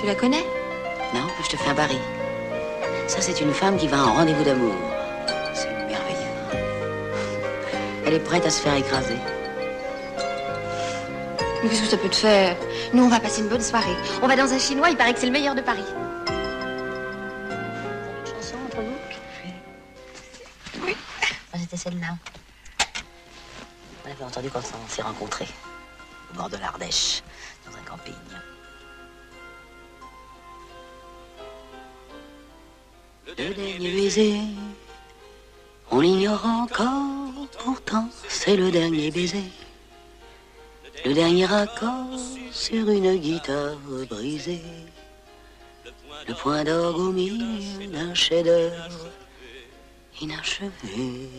la connais? Non, je te fais un pari. Ça, c'est une femme qui va à un rendez-vous d'amour. C'est merveilleux. Elle est prête à se faire écraser. Mais qu'est-ce que ça peut te faire? Nous, on va passer une bonne soirée. On va dans un chinois, il paraît que c'est le meilleur de Paris. Une chanson entre nous? Oui. Moi, c'était celle-là. On l'avait entendue quand on s'est rencontrés. Au bord de l'Ardèche, dans un camping. Le dernier baiser, on l'ignore encore, pourtant c'est le dernier baiser. Le dernier accord sur une guitare brisée. Le point d'orgue au milieu d'un chef-d'œuvre inachevé.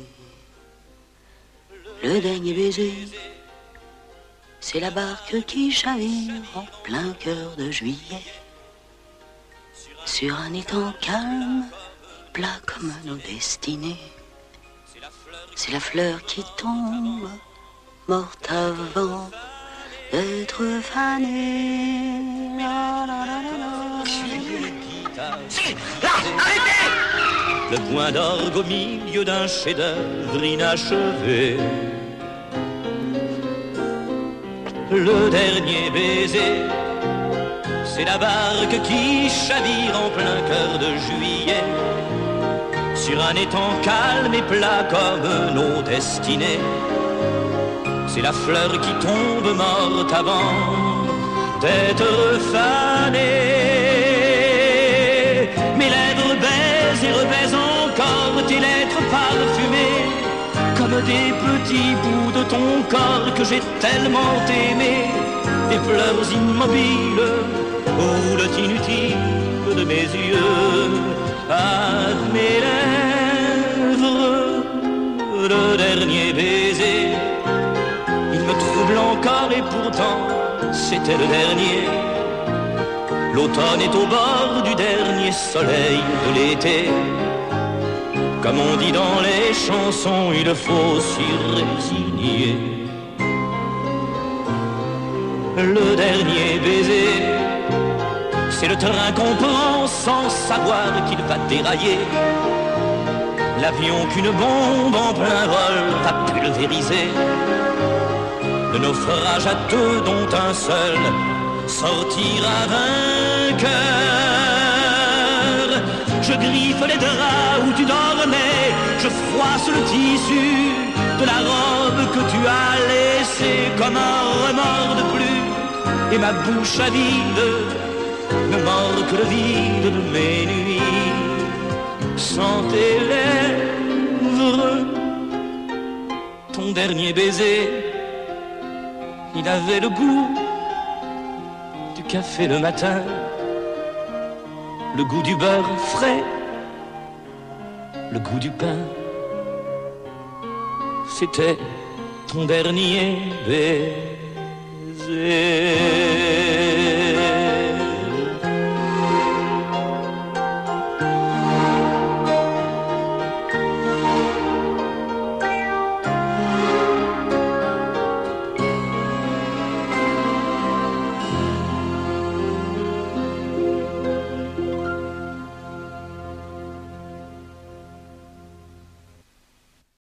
Le dernier baiser, c'est la barque qui chavire en plein cœur de juillet. Sur un étang calme, plat comme nos destinées. C'est la fleur qui tombe, morte avant d'être fanée. La, la, la, la, la. Si, là, arrêtez! Le point d'orgue au milieu d'un chef-d'œuvre inachevé. Le dernier baiser, c'est la barque qui chavire en plein cœur de juillet. Sur un étang calme et plat comme nos destinées. C'est la fleur qui tombe morte avant d'être fanée. Mes lèvres baisent et rebaisent encore tes lettres parfumées, comme des petits bouts de ton corps que j'ai tellement aimé. Des pleurs immobiles roulent inutiles de mes yeux à mes lèvres. Le dernier baiser, il me trouble encore et pourtant c'était le dernier. L'automne est au bord du dernier soleil de l'été. Comme on dit dans les chansons, il faut s'y résigner. Le dernier baiser, c'est le train qu'on prend sans savoir qu'il va dérailler. L'avion qu'une bombe en plein vol va pulvériser. Le naufrage à deux dont un seul sortira vainqueur. Je griffe les draps où tu dormais, je froisse le tissu de la robe que tu as laissée comme un remords de plus. Et ma bouche avide ne mord que le vide de mes nuits. Sans tes lèvres, ton dernier baiser, il avait le goût du café le matin, le goût du beurre frais, le goût du pain. C'était ton dernier baiser.